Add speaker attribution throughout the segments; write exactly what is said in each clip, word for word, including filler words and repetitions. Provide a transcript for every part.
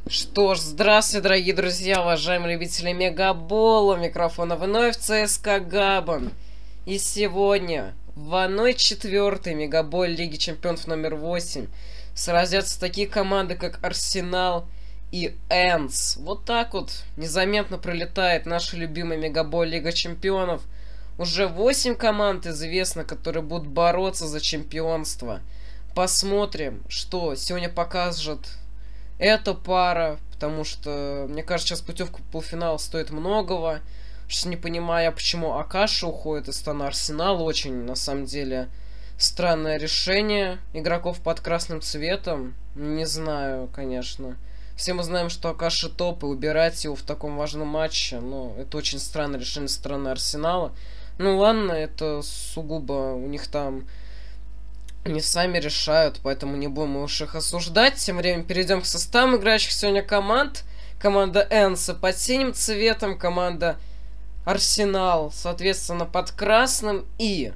Speaker 1: Что ж, здравствуйте, дорогие друзья, уважаемые любители Мегабола, микрофона вновь ЦСКА Габан. И сегодня в одной четвертой Мегабол Лиги Чемпионов номер восемь сразятся такие команды, как Арсенал и Энс. Вот так вот незаметно пролетает наша любимая Мегабол Лига Чемпионов. Уже восемь команд известно, которые будут бороться за чемпионство. Посмотрим, что сегодня покажет эта пара, потому что, мне кажется, сейчас путевка в полуфинал стоит многого. Сейчас не понимаю, почему Акаша уходит из стана Арсенала. Очень, на самом деле, странное решение игроков под красным цветом. Не знаю, конечно. Все мы знаем, что Акаша топ, и убирать его в таком важном матче, ну, это очень странное решение со стороны Арсенала. Ну ладно, это сугубо у них там... Они сами решают, поэтому не будем уж их осуждать. Тем временем перейдем к составам играющих сегодня команд. Команда Энса под синим цветом, команда Арсенал, соответственно, под красным. И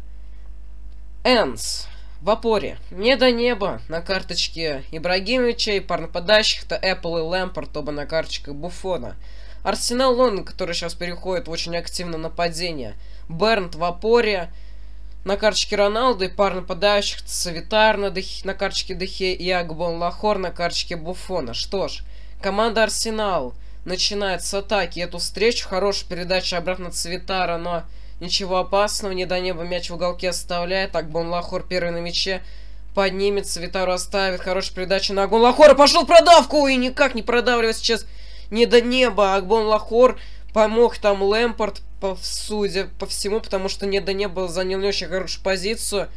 Speaker 1: Энс в опоре. Не до неба на карточке Ибрагимовича, и пар нападающих-то Эппл и Лэмпорт, оба на карточках Буффона. Арсенал Лондон, который сейчас переходит в очень активное нападение. Бернт в опоре. На карточке Роналду и пар нападающих Савитар на, Дехе, на карточке Дехе и Агбон Лахор на карточке Буффона. Что ж, команда Арсенал начинает с атаки эту встречу. Хорошая передача обратно от Савитара, но ничего опасного. Не до неба мяч в уголке оставляет. Агбон Лахор первый на мяче. Поднимет, Савитару оставит. Хорошая передача на Агбон Лахора. Пошел в продавку! И никак не продавливает сейчас не до неба. Агбон Лахор помог там Лэмпорт, по, судя по всему, потому что не до неба занял не очень хорошую позицию.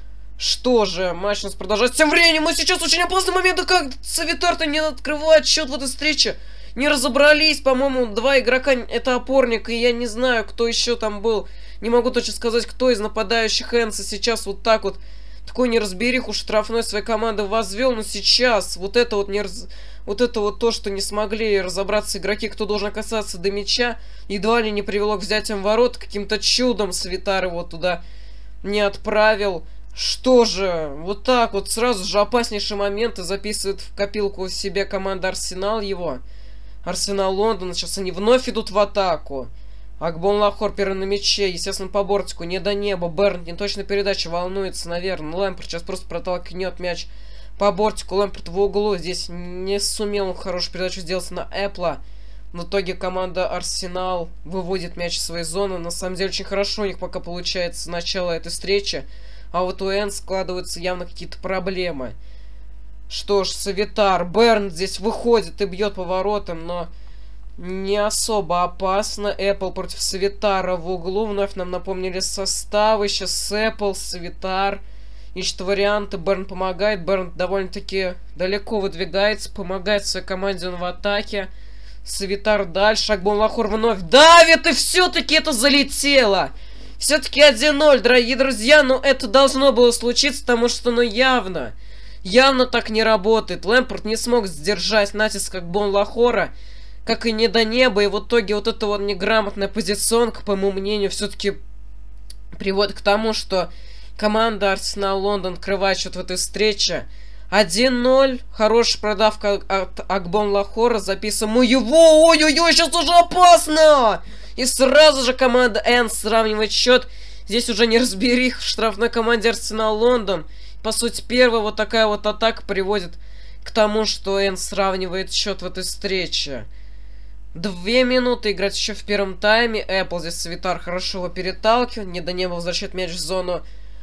Speaker 1: Что же, матч у нас продолжается. Тем временем мы сейчас очень опасный момент, как Савитар-то не открывает счет в этой встрече. Не разобрались, по-моему, два игрока, это опорник, и я не знаю, кто еще там был. Не могу точно сказать, кто из нападающих Энса сейчас вот так вот, такой неразбериху штрафной своей команды возвел, но сейчас вот это вот не раз... Вот это вот то, что не смогли разобраться игроки, кто должен касаться до мяча, едва ли не привело к взятиям ворот. Каким-то чудом Савитар его туда не отправил. Что же, вот так вот сразу же опаснейшие моменты записывает в копилку себе команда Арсенал его. Арсенал Лондон, сейчас они вновь идут в атаку. Агбон Лахор первый на мяче, естественно, по бортику, не до неба. Бернт, неточная передача, волнуется, наверное. Лэмпорт сейчас просто протолкнет мяч по бортику. Лэмпорт в углу. Здесь не сумел он хорошую передачу сделать на Эппла. В итоге команда Арсенал выводит мяч из своей зоны. На самом деле очень хорошо у них пока получается начало этой встречи. А вот у Энс складываются явно какие-то проблемы. Что ж, Савитар. Берн здесь выходит и бьет по воротам, но не особо опасно. Эппл против Савитара в углу. Вновь нам напомнили составы. Сейчас Эппл, Савитар. Ищет варианты, Берн помогает. Берн довольно-таки далеко выдвигается. Помогает своей команде он в атаке. Савитар дальше. Агбон Лахор вновь давит. И все-таки это залетело. Все-таки один ноль, дорогие друзья. Но это должно было случиться, потому что, ну, явно. Явно так не работает. Лэмпорт не смог сдержать натиск Агбон Лахора. Как и не до неба. И в итоге вот эта вот неграмотная позиционка, по моему мнению, все-таки приводит к тому, что команда Арсенал Лондон открывает счет в этой встрече. один ноль. Хорошая продавка от Агбон Лахора. Записываем его. Ой-ой-ой, сейчас уже опасно. И сразу же команда Энс сравнивает счет. Здесь уже не разберих в штрафной команде Арсенал Лондон. По сути, первая вот такая вот атака приводит к тому, что Энс сравнивает счет в этой встрече. Две минуты играть еще в первом тайме. Эппл здесь Савитар хорошо его переталкивает. Не до неба возвращает мяч в зону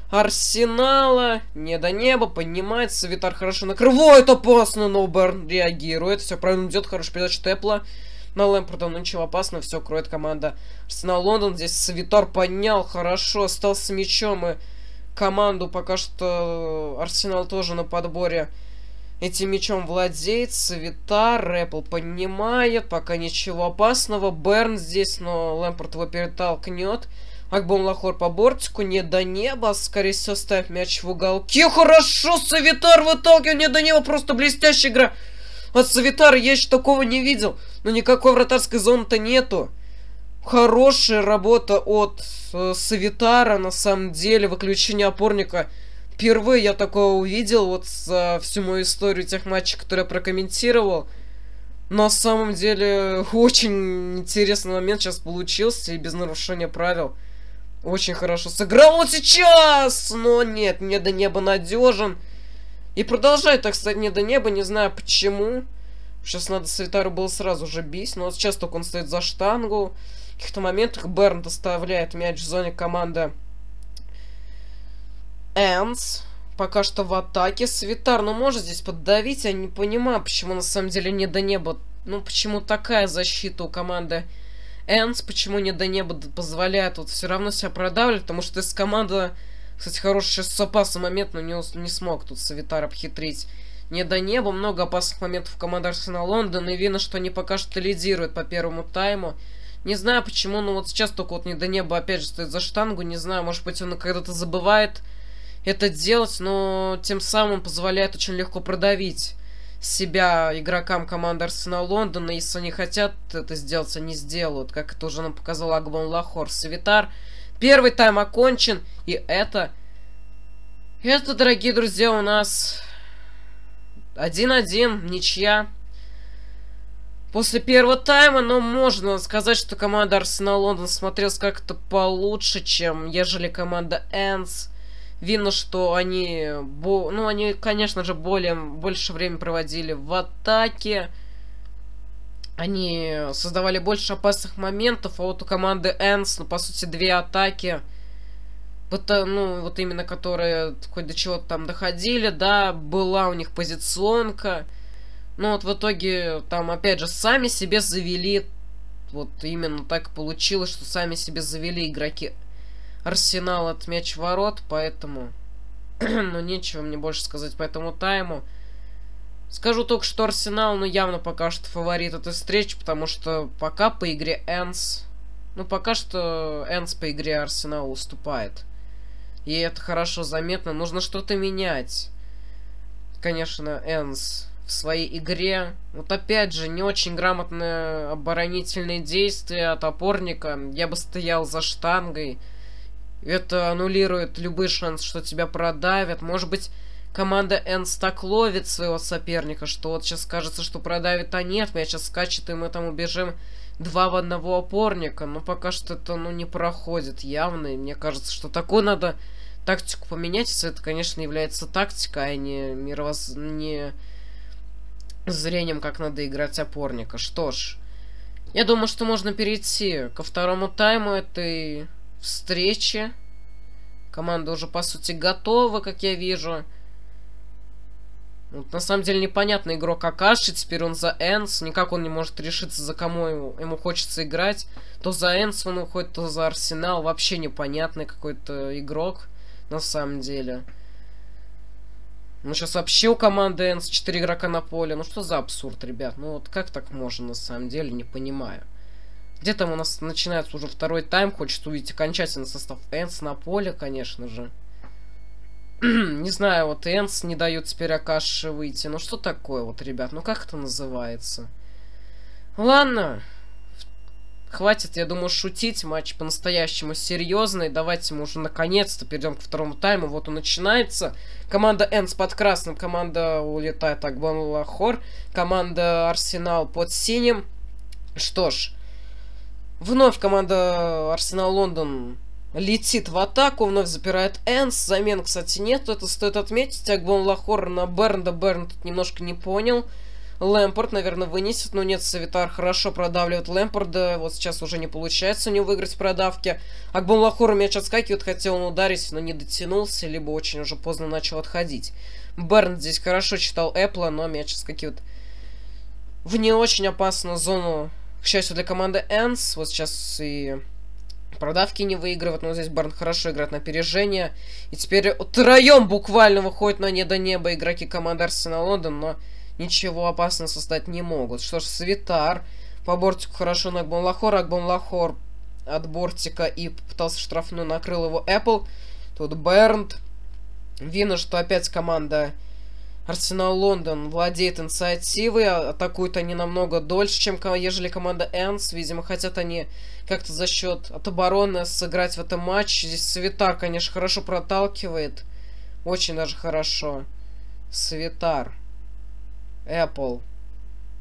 Speaker 1: Арсенала. Не до неба, поднимает. Савитар хорошо накрывает, опасно, но Берн реагирует. Все правильно идет, хорошая передача Эппла на Лэмпорта, но ничего опасного, все кроет команда Арсенал Лондон. Здесь Савитар поднял хорошо, остался мячом, и команду пока что Арсенал тоже на подборе этим мячом владеет. Савитар, Эппл поднимает, пока ничего опасного. Берн здесь, но Лэмпорт его перетолкнет. Агбон Лахор по бортику, не до неба. Скорее всего, ставит мяч в уголке. Хорошо, Савитар выталкивает, не до неба. Просто блестящая игра от Савитара. Я еще такого не видел. Но никакой вратарской зоны-то нету. Хорошая работа от э, Савитара, на самом деле. Выключение опорника Впервые я такое увидел вот за всю мою историю тех матчей, которые я прокомментировал. На самом деле, очень интересный момент сейчас получился, и без нарушения правил. Очень хорошо сыграл вот сейчас! Но нет, не до неба надежен. И продолжает, так сказать, не до неба, не знаю почему. Сейчас надо Свитару было сразу же бить, но вот сейчас только он стоит за штангу. В каких-то моментах Бернт оставляет мяч в зоне команды Энс. Пока что в атаке. Свитар, ну, может здесь поддавить? Я не понимаю, почему на самом деле не до неба. Ну, почему такая защита у команды Энс? Почему не до неба позволяет вот все равно себя продавливать? Потому что из команды, кстати, хороший с опасный момент, но не, не смог тут Свитар обхитрить. Не до неба. Много опасных моментов в команде Арсенал Лондон. И видно, что они пока что лидируют по первому тайму. Не знаю почему, но вот сейчас только вот не до неба опять же стоит за штангу. Не знаю, может быть он когда-то забывает это делать, но тем самым позволяет очень легко продавить себя игрокам команды Арсенал Лондона. Если они хотят это сделать, они сделают, как это уже нам показал Агбон Лахор. Свитар. Первый тайм окончен, и это... Это, дорогие друзья, у нас один-один, ничья. После первого тайма, но можно сказать, что команда Арсенал Лондон смотрелась как-то получше, чем ежели команда Энс. Видно, что они, бо, ну, они, конечно же, более, больше времени проводили в атаке. Они создавали больше опасных моментов, а вот у команды Энс, ну, по сути, две атаки. Вот, ну, вот именно которые хоть до чего-то там доходили, да, была у них позиционка. Но вот в итоге, там, опять же, сами себе завели. Вот именно так получилось, что сами себе завели игроки Арсенал от мяч ворот, поэтому... ну, нечего мне больше сказать по этому тайму. Скажу только, что Арсенал, ну, явно пока что фаворит этой встречи, потому что пока по игре Энс... Ну, пока что Энс по игре Арсенал уступает. И это хорошо заметно. Нужно что-то менять. Конечно, Энс в своей игре. Вот опять же, не очень грамотные оборонительные действия от опорника. Я бы стоял за штангой. Это аннулирует любые шансы, что тебя продавят. Может быть, команда Энс так ловит своего соперника, что вот сейчас кажется, что продавит, а нет. Мяч сейчас скачет, и мы там убежим два в одного опорника. Но пока что это, ну, не проходит явно. И мне кажется, что такую надо тактику поменять. Если это, конечно, является тактикой, а не мировоз... не зрением, как надо играть опорника. Что ж, я думаю, что можно перейти ко второму тайму этой встречи. Команда уже, по сути, готова, как я вижу. Вот, на самом деле, непонятно, игрок Акаши. Теперь он за Энс. Никак он не может решиться, за кому ему, ему хочется играть. То за Энс он уходит, то за Арсенал. Вообще непонятный какой-то игрок, на самом деле. Ну, сейчас вообще у команды Энс четыре игрока на поле. Ну, что за абсурд, ребят? Ну, вот как так можно, на самом деле, не понимаю. Где там у нас начинается уже второй тайм. Хочется увидеть окончательный состав Энс на поле, конечно же. Не знаю, вот Энс не дают теперь Акаши выйти. Ну, что такое вот, ребят? Ну, как это называется? Ладно. Хватит, я думаю, шутить. Матч по-настоящему серьезный. Давайте мы уже наконец-то перейдем к второму тайму. Вот он начинается. Команда Энс под красным. Команда улетает Агбон Лахор. Команда Арсенал под синим. Что ж. Вновь команда Арсенал Лондон летит в атаку. Вновь запирает Энс. Замен, кстати, нет. Это стоит отметить. Агбон Лахор на Бернда. Берн тут немножко не понял. Лэмпорт, наверное, вынесет, но нет, Свитар хорошо продавливает Лэмпорда. Вот сейчас уже не получается у него выиграть в продавке. Агбон Лахору мяч отскакивает, хотел он ударить, но не дотянулся, либо очень уже поздно начал отходить. Берн здесь хорошо читал Эппла, но мяч отскакивает в не очень опасную зону, к счастью, для команды Энс. Вот сейчас и продавки не выигрывают, но здесь Берн хорошо играет на опережение. И теперь втроем буквально выходят на не до неба игроки команды Арсенал Лондон, но ничего опасного создать не могут. Что ж, Свитар по бортику хорошо на Агбон Лахор. Агбон Лахор от бортика и попытался штрафную, накрыл его Эппл. Тут Бернт. Видно, что опять команда Арсенал Лондон владеет инициативой. Атакуют они намного дольше, чем ежели команда Энс. Видимо, хотят они как-то за счет от обороны сыграть в этом матче. Здесь Свитар, конечно, хорошо проталкивает. Очень даже хорошо. Свитар. Эппл.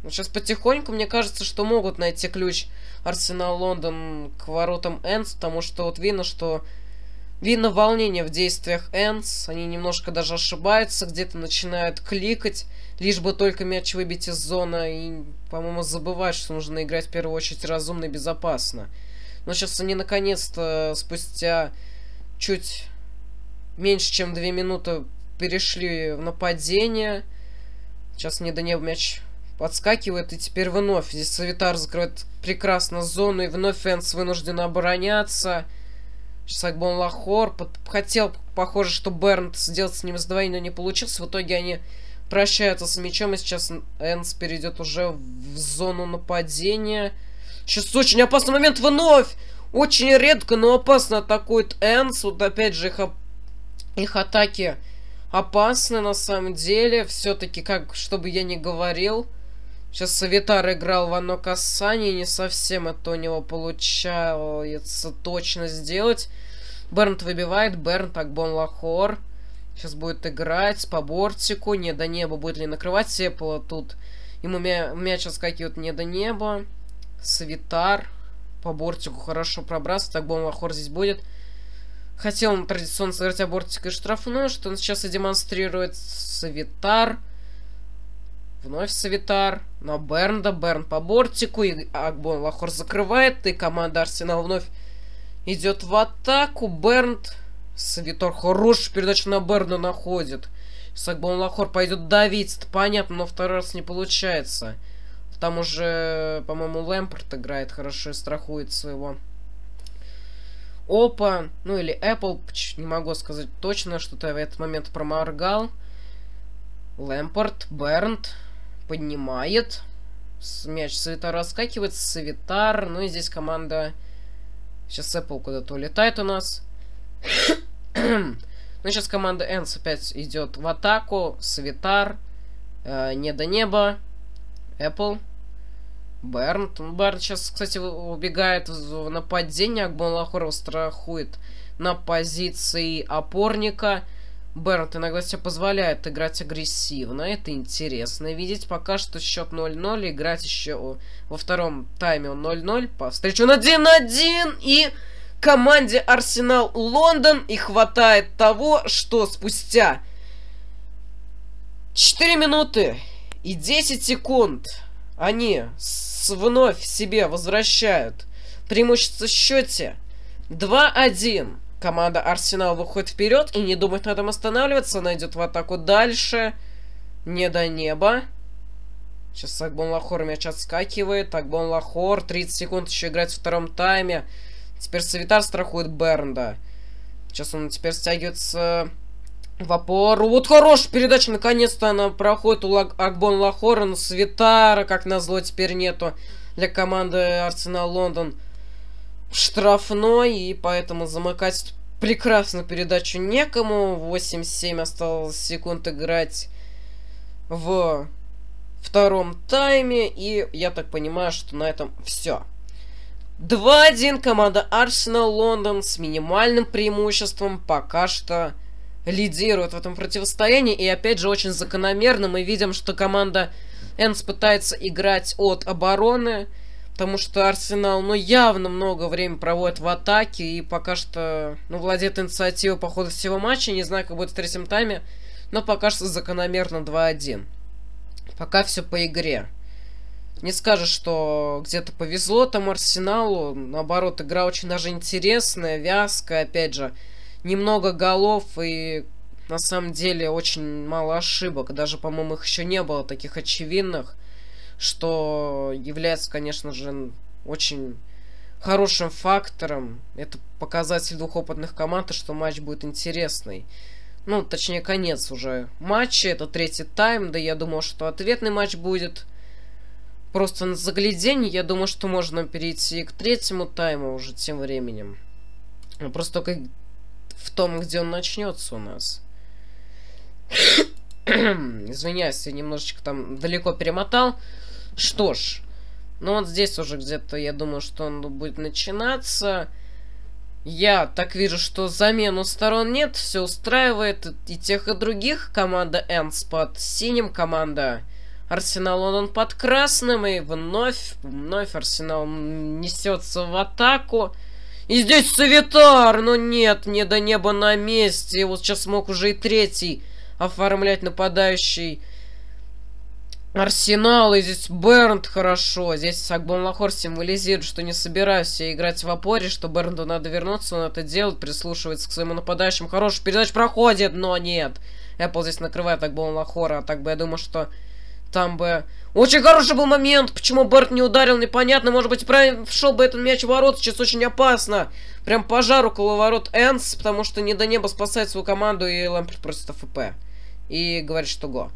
Speaker 1: Сейчас потихоньку, мне кажется, что могут найти ключ Арсенал Лондон к воротам Энс, потому что вот видно, что видно волнение в действиях Энс. Они немножко даже ошибаются, где-то начинают кликать, лишь бы только мяч выбить из зоны. И, по-моему, забывают, что нужно играть в первую очередь разумно и безопасно. Но сейчас они наконец-то спустя чуть меньше, чем две минуты перешли в нападение. Сейчас не до неба мяч подскакивает, и теперь вновь здесь Савитар закрывает прекрасно зону, и вновь Энс вынужден обороняться. Сейчас Акбон Лахор под... хотел, похоже, что Бернт сделать с ним сдвоение, но не получилось. В итоге они прощаются с мячом, и сейчас Энс перейдет уже в зону нападения. Сейчас очень опасный момент вновь! Очень редко, но опасно атакует Энс. Вот опять же их, их атаки опасны на самом деле. Все-таки, как, чтобы я не говорил, сейчас Савитар играл в одно касание, не совсем это у него получается точно сделать. Бернт выбивает, Бернт, Акбон Лахор. Сейчас будет играть по бортику, не до неба, будет ли накрывать Сепала тут. Ему мя мяч отскакивает не до неба. Савитар по бортику хорошо пробрасывает, Акбон Лахор здесь будет. Хотел он традиционно сыграть абортик и штрафную, что он сейчас и демонстрирует. Савитар. Вновь Савитар. На Бернда. Берн по бортику. И Акбон Лахор закрывает. И команда Арсенал вновь идет в атаку. Бернд. Савитар хорошую передачу на Бернда находит. Сейчас Акбон Лахор пойдет давить. Это понятно, но второй раз не получается. Там уже, по-моему, Лэмпорт играет хорошо и страхует своего Опа, ну или Apple, не могу сказать точно, что-то я в этот момент проморгал. Лэмпорт, Бернт поднимает. Мяч Савитар раскакивает, Савитар. Ну и здесь команда... Сейчас Apple куда-то улетает у нас. Ну сейчас команда Энс опять идет в атаку. Савитар. Э, не до неба. Apple. Бернт. Бернт сейчас, кстати, убегает в нападение. Акбон Лахор страхует на позиции опорника. Бернт иногда себе позволяет играть агрессивно. Это интересно видеть. Пока что счет ноль ноль. Играть еще во втором тайме он ноль ноль. По встречу он один один. И команде Арсенал Лондон и хватает того, что спустя четыре минуты и десять секунд они с вновь себе возвращают преимущество в счете два один. Команда Арсенал выходит вперед и не думает на этом останавливаться. Она идет в атаку дальше. Не до неба. Сейчас Акбон Лахор мяч отскакивает. Акбон Лахор. тридцать секунд еще играть в втором тайме. Теперь Савитар страхует Бернда. Сейчас он теперь стягивается в опору. Вот хорошая передача. Наконец-то она проходит у Акбон Лахора. Но Савитара, как назло, теперь нету для команды Арсенал Лондон штрафной. И поэтому замыкать прекрасную передачу некому. восемь семь осталось секунд играть в втором тайме. И я так понимаю, что на этом все. два один. Команда Арсенал Лондон с минимальным преимуществом пока что лидирует в этом противостоянии. И опять же очень закономерно мы видим, что команда Энс пытается играть от обороны. Потому что Арсенал, ну, явно много времени проводит в атаке. И пока что, ну, владеет инициативой по ходу всего матча. Не знаю, как будет в третьем тайме. Но пока что закономерно два один. Пока все по игре. Не скажешь, что где-то повезло там Арсеналу. Наоборот, игра очень даже интересная, вязкая. Опять же, немного голов и на самом деле очень мало ошибок. Даже, по-моему, их еще не было таких очевидных. Что является, конечно же, очень хорошим фактором. Это показатель двух опытных команд, и что матч будет интересный. Ну, точнее, конец уже матча. Это третий тайм. Да я думал, что ответный матч будет просто на загляденье. Я думаю, что можно перейти к третьему тайму уже тем временем. Просто только в том, где он начнется у нас. Извиняюсь, я немножечко там далеко перемотал. Что ж, ну вот здесь уже где-то, я думаю, что он будет начинаться. Я так вижу, что замену сторон нет, все устраивает и тех, и других. Команда Энс под синим, команда Арсенал Лондон под красным, и вновь, вновь Арсенал несется в атаку. И здесь Савитар, но нет, не до неба на месте. И вот сейчас мог уже и третий оформлять нападающий Арсенал. И здесь Бернт хорошо. Здесь Акбон-Лахор символизирует, что не собираюсь я играть в опоре, что Бернту надо вернуться, он это делает, прислушивается к своему нападающему. Хорошая передача проходит, но нет. Apple здесь накрывает Акбон-Лахора, а так бы я думаю, что там бы... Очень хороший был момент, почему Бернт не ударил, непонятно. Может быть, правильно шел бы этот мяч в ворот, сейчас очень опасно. Прям пожар около ворот Энс, потому что не до неба спасает свою команду, и Лэмпорт просит АФП. И говорит, что го.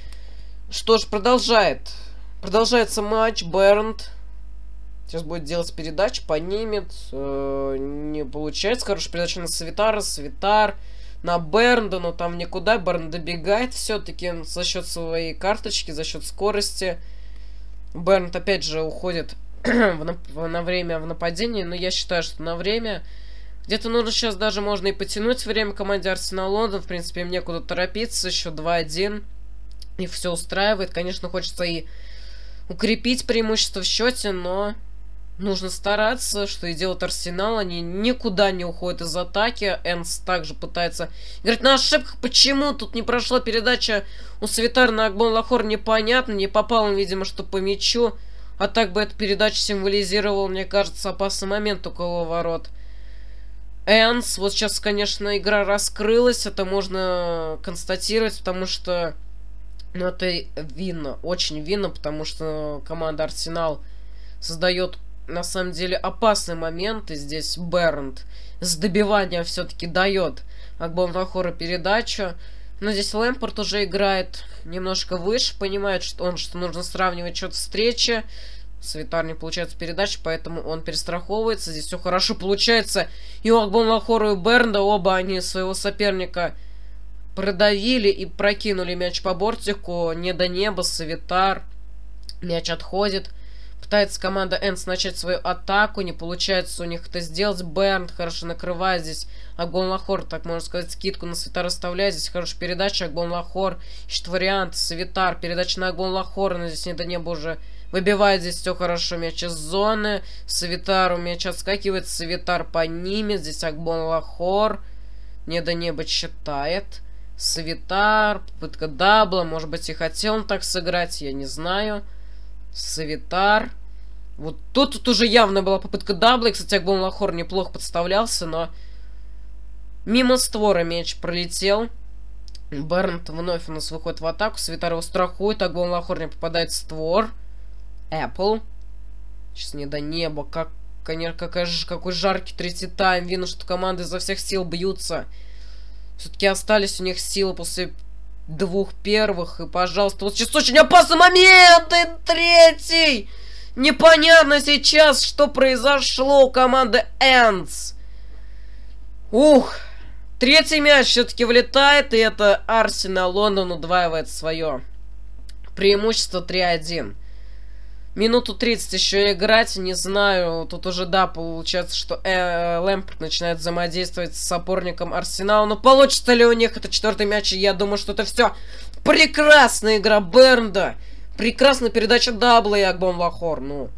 Speaker 1: Что ж, продолжает. Продолжается матч. Бернт сейчас будет делать передачу, поднимет. Э, не получается. Хорошая передача на Савитара. Савитар на Бернда, но там никуда. Берн добегает все-таки за счет своей карточки, за счет скорости. Бернт опять же уходит в на, в, на время в нападении, но я считаю, что на время... Где-то нужно сейчас даже можно и потянуть время команде Арсенал Лондон. В принципе, им некуда торопиться. Еще два один. И все устраивает. Конечно, хочется и укрепить преимущество в счете, но нужно стараться, что и делает Арсенал. Они никуда не уходят из атаки. Энс также пытается играть на ошибках. Почему тут не прошла передача у Савитара на Акбон-Лахор, непонятно. Не попал он, видимо, что по мячу. А так бы эта передача символизировала, мне кажется, опасный момент около ворот Энс. Вот сейчас, конечно, игра раскрылась. Это можно констатировать, потому что... Ну, это видно, очень видно, потому что команда Арсенал создает, на самом деле, опасный момент. И здесь Бернт с добивания все-таки дает Акбон-Лахору передачу. Но здесь Лэмпорт уже играет немножко выше, понимает, что он, что нужно сравнивать счет встречи. Савитар не получается передача, поэтому он перестраховывается. Здесь все хорошо получается. И у Акбон-Лахора и у Бернда оба они своего соперника продавили и прокинули мяч по бортику. Не до неба. Савитар. Мяч отходит. Пытается команда Энс начать свою атаку. Не получается у них это сделать. Бернт хорошо накрывает здесь. Акбон-Лахор, так можно сказать, скидку на Савитара оставляет. Здесь хорошая передача. Акбон-Лахор ищет вариант. Савитар. Передача на Акбон-Лахора. Но здесь не до неба уже выбивает. Здесь все хорошо. Мяч из зоны. Савитару мяч отскакивает. Савитар поднимет. Здесь Акбон-Лахор. Не до неба читает. Савитар, попытка дабла, может быть и хотел он так сыграть, я не знаю. Савитар. Вот тут, тут уже явно была попытка дабла, и, кстати, Акбон-Лахор неплохо подставлялся, но мимо створа мяч пролетел. Бернт вновь у нас выходит в атаку, Савитар его страхует, Акбон-Лахор не попадает в створ. Apple. Сейчас не до неба, как, конечно, какой, какой жаркий третий тайм, видно, что команды изо всех сил бьются. Все-таки остались у них силы после двух первых. И, пожалуйста, вот сейчас очень опасный момент. И третий. Непонятно сейчас, что произошло у команды Энс. Ух. Третий мяч все-таки влетает. И это Арсенал Лондон удваивает свое преимущество три один. Минуту тридцать еще играть, не знаю, тут уже, да, получается, что э, Лэмпорт начинает взаимодействовать с опорником Арсенала, но получится ли у них это четвертый мяч, я думаю, что это все прекрасная игра Бернда, прекрасная передача дабла и Акбон-Лахор, ну,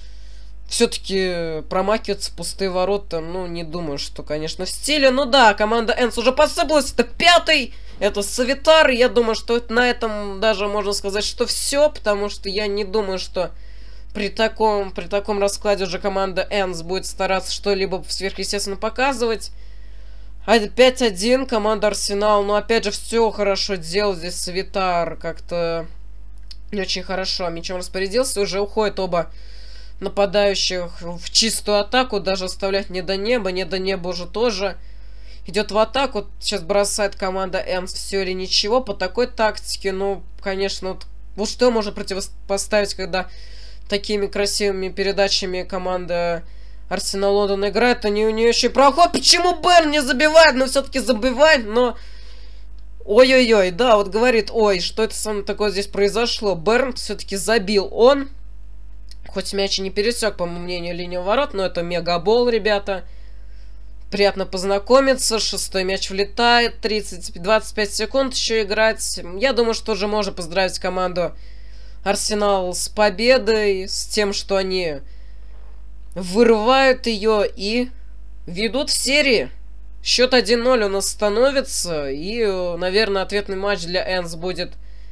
Speaker 1: все-таки промахиваться в пустые ворота, ну, не думаю, что, конечно, в стиле, ну да, команда Энс уже посыпалась, это пятый, это Савитар, я думаю, что на этом даже можно сказать, что все, потому что я не думаю, что при таком, при таком раскладе уже команда Энс будет стараться что-либо сверхъестественно показывать. пять один, команда Арсенал, но опять же все хорошо делал здесь Савитар, как-то не очень хорошо мячом распорядился, уже уходят оба нападающих в чистую атаку, даже оставлять не до неба, не до неба уже тоже. Идет в атаку, сейчас бросает команда Энс все или ничего. По такой тактике, ну, конечно, вот, вот что можно противопоставить, когда такими красивыми передачами команда Арсенал Лондон играет, они у нее еще и проход. Почему Берн не забивает? Но все-таки забивает, но... Ой-ой-ой, да, вот говорит, ой, что это со мной такое здесь произошло. Берн все-таки забил он. Хоть мяч и не пересек, по моему мнению, линию ворот, но это мегабол, ребята. Приятно познакомиться. Шестой мяч влетает. тридцать двадцать пять секунд еще играть. Я думаю, что уже можно поздравить команду Арсенал с победой, с тем, что они вырывают ее и ведут в серии. Счет один ноль у нас становится. И, наверное, ответный матч для Энс будет,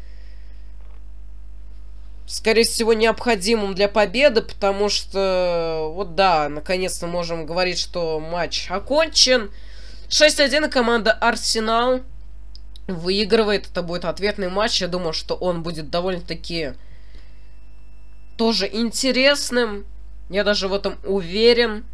Speaker 1: скорее всего, необходимым для победы. Потому что, вот да, наконец-то можем говорить, что матч окончен. шесть один, команда Арсенал выигрывает. Это будет ответный матч. Я думаю, что он будет довольно-таки тоже интересным. Я даже в этом уверен.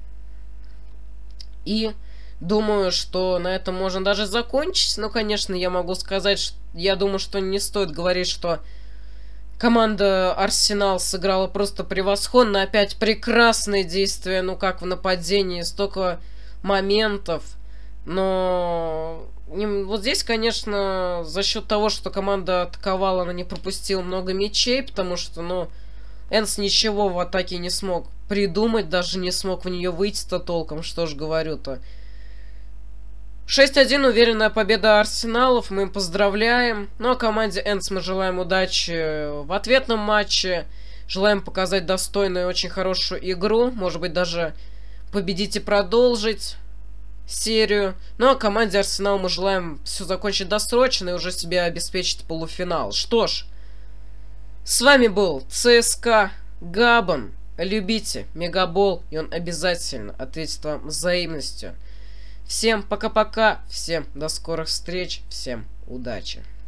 Speaker 1: И думаю, что на этом можно даже закончить. Но, конечно, я могу сказать, что я думаю, что не стоит говорить, что команда Арсенал сыграла просто превосходно. Опять прекрасные действия, ну как в нападении, столько моментов. Но вот здесь, конечно, за счет того, что команда атаковала, она не пропустила много мячей, потому что, ну, Энс ничего в атаке не смог придумать, даже не смог в нее выйти-то толком, что ж говорю-то. шесть один, уверенная победа Арсеналов, мы им поздравляем. Ну а команде Энс мы желаем удачи в ответном матче. Желаем показать достойную и очень хорошую игру. Может быть, даже победить и продолжить серию. Ну а команде Арсенал мы желаем все закончить досрочно и уже себе обеспечить полуфинал. Что ж, с вами был ЦСКА Габон. Любите Мегабол, и он обязательно ответит вам взаимностью. Всем пока-пока, всем до скорых встреч, всем удачи.